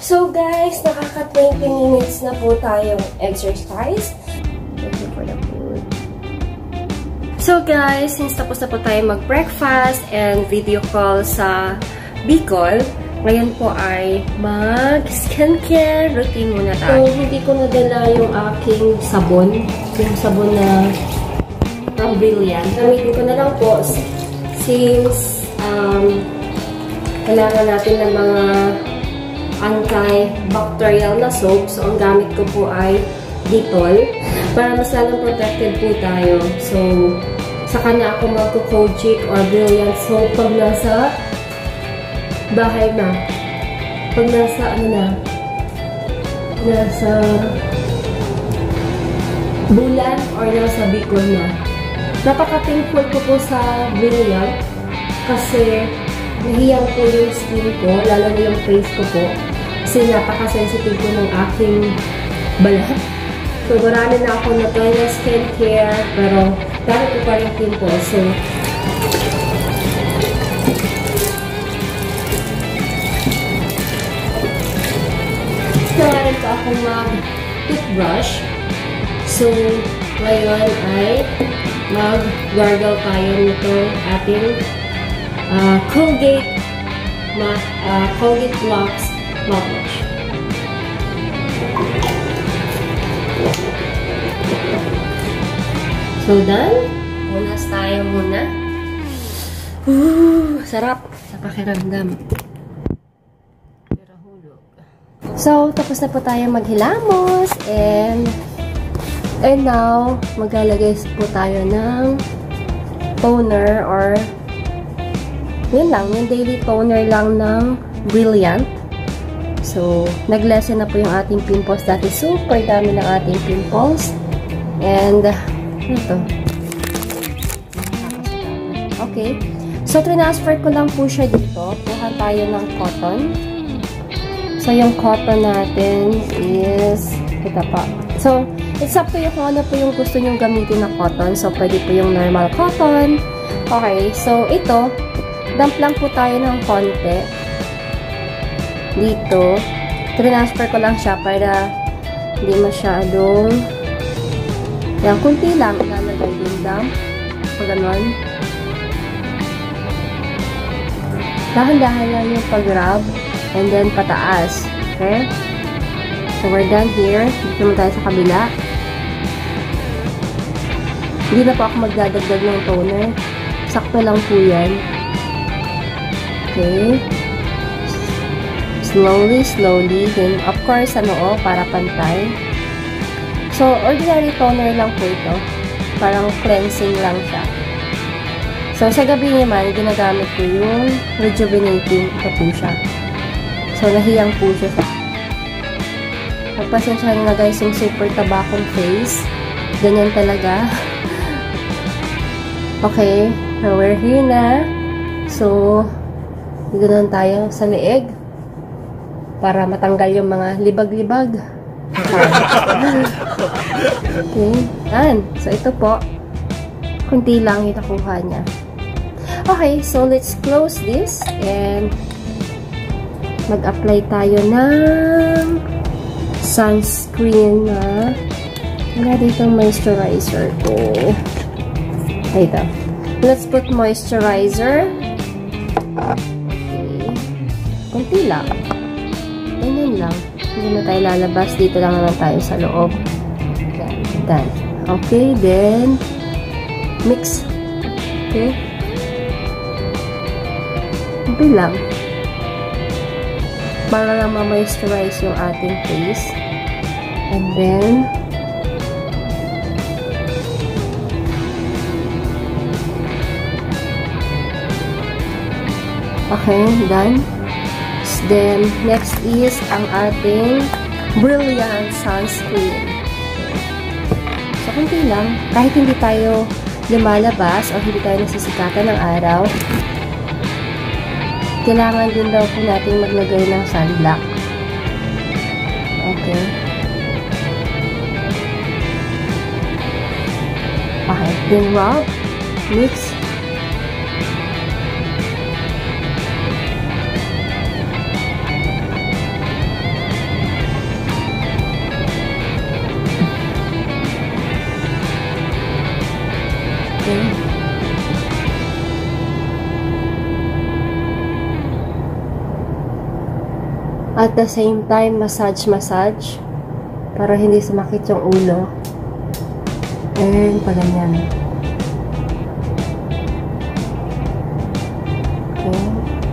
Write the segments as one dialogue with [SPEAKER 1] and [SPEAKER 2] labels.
[SPEAKER 1] So guys, nakaka 20 minutes na po tayong exercise. Thank you for the food. So guys, since tapos na po tayo mag-breakfast and video call sa Bicol, ngayon po ay mag-skincare routine muna tayo. So, hindi ko nadala yung aking sabon. Yung sabon na from Brilliant. Gamitin ko na lang po since kailangan natin ng mga antibacterial na soap. So, ang gamit ko po ay Dettol para mas lalong protected po tayo. So, saka na ako magko-Kojic or Brilliant soap pag nasa bahay na. Pag nasa, nasa Bulan or nasa Bicol na. Napaka-thankful ko po sa Brilliant kasi nahiyang po yung skin ko, lalo na yung face ko po. Kasi napaka-sensitive ko ng aking balat. So, marami na ako na kaya skincare, pero dahil ko pa rin pimple. So, meron pa akong mag-toothbrush. So, ngayon ay mag-gargle tayo nito ating Colgate Lux mouthwash. So, done. Punas tayo muna. Sarap sa pakiramdam. So, tapos na po tayo maghilamos and now, maglalagay po tayo ng toner or yun lang, yung daily toner lang ng Brilliant. So, nag-lessen na po yung ating pimples. Dati super dami ng ating pimples. And, ito. Okay. So, transfer ko lang po siya dito. Kuha tayo ng cotton. So, yung cotton natin is, ito pa. So, it's up to you kung ano po yung gusto nyong gamitin na cotton. So, pwede po yung normal cotton. Okay. So, ito, dump lang po tayo ng konti. Dito. Transfer ko lang siya para hindi masyadong yan, kunti lang ilalagay yung dump. Pag ganon. Dahan-dahan lang yung pag-rub. And then, pataas. Okay? So, we're done here. Dito naman tayo sa kabila. Hindi na po ako magdadagdag ng toner. Sakto lang po yan. Okay. Slowly. Then, of course, para pantay. So, ordinary toner lang po ito. Parang cleansing lang siya. So, sa gabi naman, ginagamit ko yung rejuvenating. Ito po siya. So, nahiyang po siya sa pagpasensyahan na guys yung super tabakong face. Ganyan talaga. Okay. So, we're here na. So, ganoon tayo sa leeg para matanggal yung mga libag-libag. Okay. Yan. So, ito po. Kunti lang yung nakuha niya. Okay. So, let's close this and mag-apply tayo ng sunscreen na wala dito moisturizer ko. Ito. Let's put moisturizer. Okay. Kunti lang. Ganyan lang. Hindi na tayo lalabas. Dito lang naman tayo sa loob. Done. Okay. Then, mix. Okay. Kunti lang. Para lang ma-moisturize yung ating face. And then, okay, done. Then, next is ang ating Brilliant Sunscreen. So, kunti lang. Kahit hindi tayo lumalabas o hindi tayo nasisikatan ng araw, kailangan din daw po natin maglagay ng sunblock. Okay. Okay. Then, rub. Mix. At the same time, massage para hindi sumakit yung ulo. And paganyan. Okay.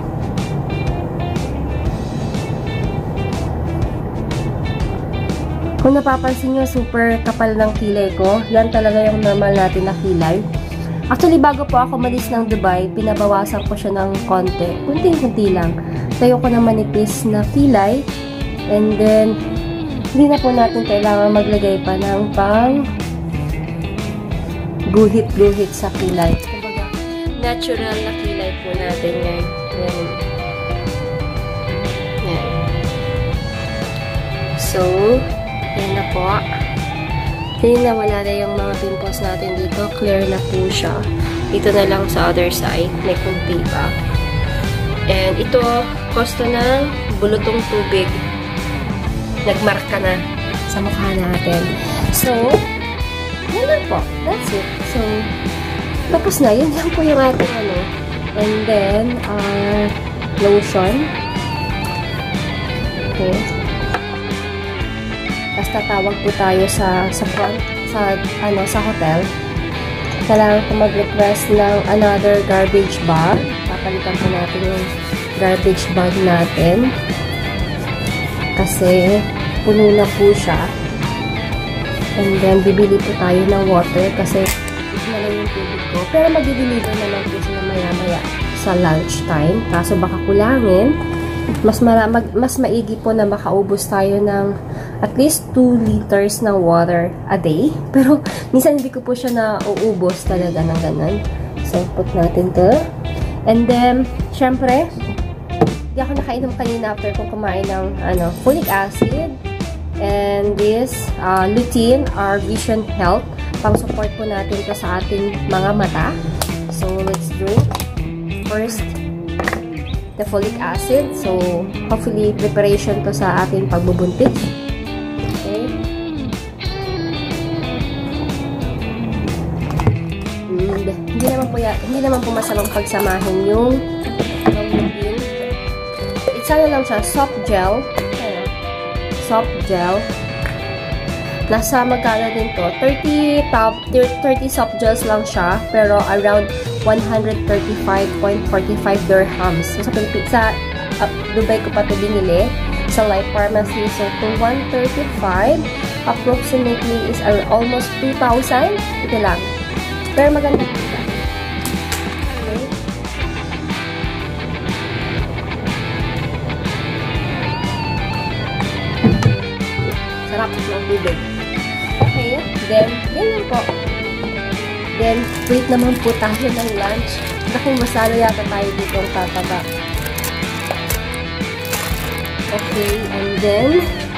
[SPEAKER 1] Kung napapansin nyo, super kapal ng kilay ko. Yan talaga yung normal natin na kilay. Actually, bago po ako malis ng Dubai, pinabawasan ko siya ng konti. Kunting-kunti lang. Tayo ko ng manipis na kilay. And then, hindi na po natin kailangan maglagay pa ng pang guhit-guhit sa kilay. Kumbaga, natural na kilay po natin yan. Yan. Yan. So, yan na po. Tingnan na wala na yung mga pimples natin dito. Clear na po siya. Dito na lang sa other side. May kunti pa. And ito, kosto ng bulutong tubig. Nagmarka na sa mukha natin. So, yan lang po. That's it. So, tapos na. Yan lang po yung ating ano. And then, lotion. Okay. Tapos tatawag po tayo sa front, sa hotel. Kailangan ko mag-request ng another garbage bag. Papalitan po natin yung garbage bag natin. Kasi, puno na po siya. And then, bibili po tayo ng water kasi ito na lang yung tubig ko. Pero mag-deliver naman po sila maya-maya sa lunch time. Kaso baka kulangin. Mas maigi po na makaubos tayo ng at least 2 liters ng water a day. Pero, minsan hindi ko po siya nauubos talaga ng ganun. So, put natin to. And then, syempre, hindi ako nakainom kanina after kong kumain ng folic acid. And this, lutein, our vision health. Pang-support po natin to sa ating mga mata. So, let's drink. First, the folic acid. So, hopefully, preparation to sa ating pagbubuntis. Okay. And, hindi naman po masamang pagsamahin yung lutein. It's lang siya, soft gel. Soft gel. Nasa magkano din to? 30 soft gels lang siya, pero around 135.45 dirhams. So, sa Dubai ko pa ito binili sa Life Pharmacy. So, to 135 approximately is almost 2,000. Ito lang. Pero maganda siya. Okay. Sarap ng tubig. Okay. Then, yan po. Then, wait naman po tayo ng lunch. Laking masala yata tayo dito ang tataba. Okay, and then,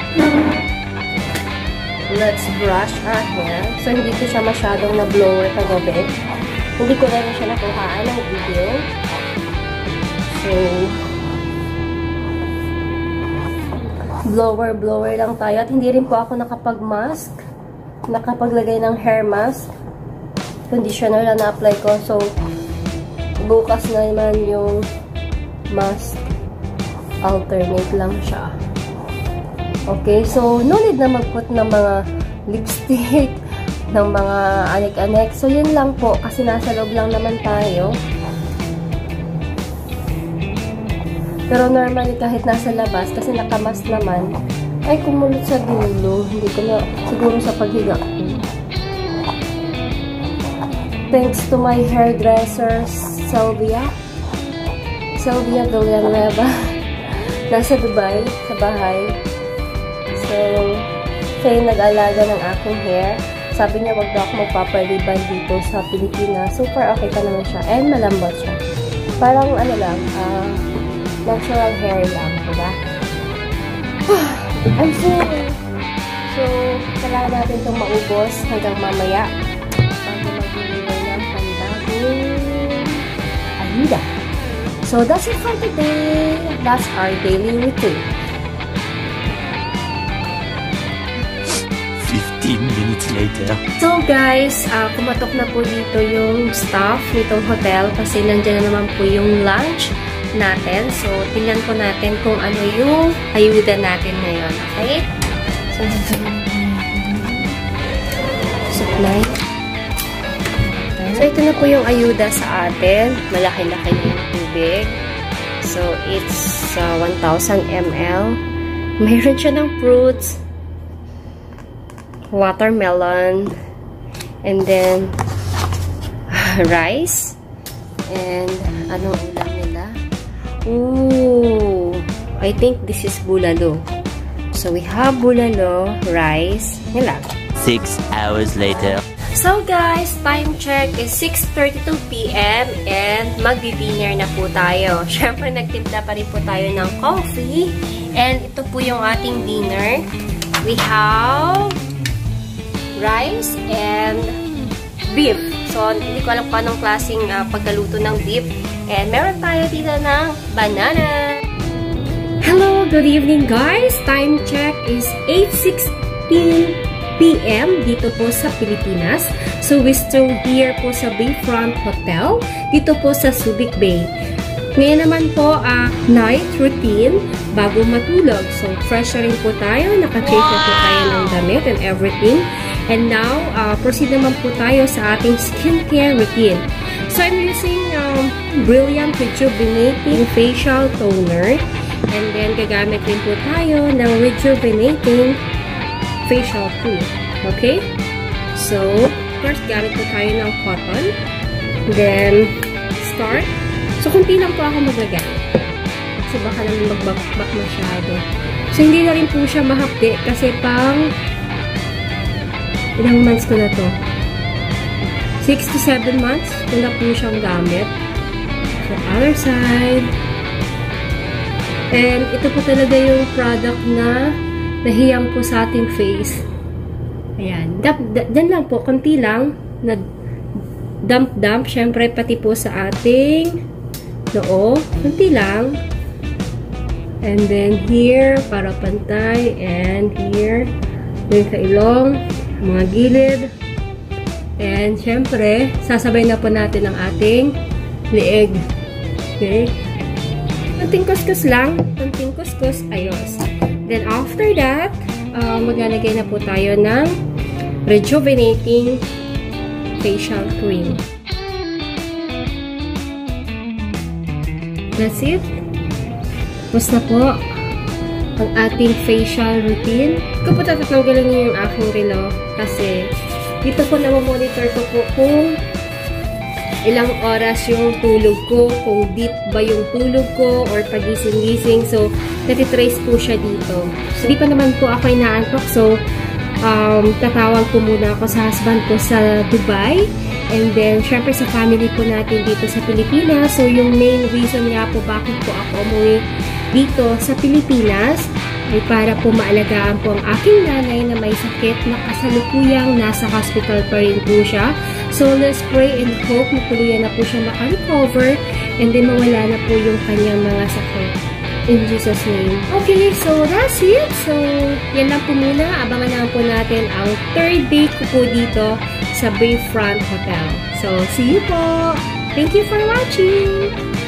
[SPEAKER 1] let's brush our hair. So, hindi ko siya masyadong na-blower kagabi. Hindi ko na siya nakuhaan ng video. So, blower lang tayo. At hindi rin po ako nakapag-mask. Nakapaglagay ng hair mask. Conditioner lang na-apply ko. So, bukas na naman yung mask. Alternate lang siya. Okay, so, no need na mag-put ng mga lipstick, ng mga anek-anek. So, yun lang po. Kasi nasa loob lang naman tayo. Pero normally, kahit nasa labas, kasi nakamas naman, ay kumulot sa dulo. Hindi ko na, siguro sa paghiga. Thanks to my hairdresser, Sylvia Villanueva. Nasa Dubai, sa bahay. So, siya yung nag-alaga ng aking hair. Sabi niya, wag daw ako magpapaliban dito sa Pilipinas. Super okay ka naman siya. And malambot siya. Parang, natural hair lang. Diba? I'm full. So, kailangan natin itong maubos hanggang mamaya. Bago mag-deliver ng panibagong ayuda. So, that's it for today. That's our daily routine.
[SPEAKER 2] 15 minutes later.
[SPEAKER 1] So, guys, kumatok na po dito yung staff nitong hotel kasi nandiyan na naman po yung lunch. natin. So, tingnan po natin kung ano yung ayuda natin ngayon. Okay? So, supply. So, ito na po yung ayuda sa atin. Malaki-laki na yung tubig. So, it's 1,000 ml. Mayroon siya ng fruits, watermelon, and then rice, and anong ulam nila? Ooh, I think this is bulalo. So, we have bulalo, rice, nila.
[SPEAKER 2] 6 hours later.
[SPEAKER 1] So guys, time check is 6:32 PM and magdi-dinner na po tayo. Syempre, nagtimpla pa rin po tayo ng coffee. And ito po yung ating dinner. We have rice and beef. So, hindi ko alam kung anong klaseng pagkaluto ng beef. And meron tayo dito ng banana. Hello, good evening guys. Time check is 8:16 PM dito po sa Pilipinas. So, we're still here po sa Bayfront Hotel dito po sa Subic Bay. Ngayon naman po, night routine bago matulog. So, fresh rin po tayo. Naka-change na po tayo ng damit and everything. And now, proceed naman po tayo sa ating skincare routine. So, I'm using Brilliant Rejuvenating Facial Toner. And then, gagamit rin po tayo ng Rejuvenating facial cream. Okay? So, first, gamit po tayo ng cotton. Then, start. So, kunti lang po ako maglagay. Kasi baka naman magbakbak masyado. So, hindi na rin po siya mahapdi kasi pang ilang months ko na to? 6 to 7 months ko na po siyang gamit. So, other side. And, ito po talaga yung product na nahiyang po sa ating face. Ayan. Diyan lang po. Konti lang. Na dump. Siyempre, pati po sa ating noo. Konti lang. And then, here, para pantay. And here, yung sa ilong, mga gilid. And, siyempre, sasabay na po natin ang ating leeg. Okay? Konting kuskus lang. Konting kuskus. Ayos. Then, after that, maglalagay na po tayo ng Rejuvenating Facial Cream. That's it. Tapos na po ang ating facial routine. Ko po tatanggalin niyo yung aking relo kasi dito po na-monitor ko po kung ilang oras yung tulog ko, kung deep ba yung tulog ko, or pagising-gising. So, natitrace po siya dito. So, di pa naman po ako inaantok. So, tatawag ko muna ako sa husband ko sa Dubai. And then, syempre sa family po natin dito sa Pilipinas. So, yung main reason nga po bakit po ako umuwi dito sa Pilipinas ay para po maalagaan po ang aking nanay na may sakit na kasalukuyang nasa hospital pa rin po siya. So, let's pray and hope na tuluyan na po siya maka-recover and then mawala na po yung kanyang mga sakit. In Jesus' name. Okay, so that's it. So, yan lang po muna. Abangan na po natin ang 3rd day ko po dito sa Bayfront Hotel. So, see you po! Thank you for watching!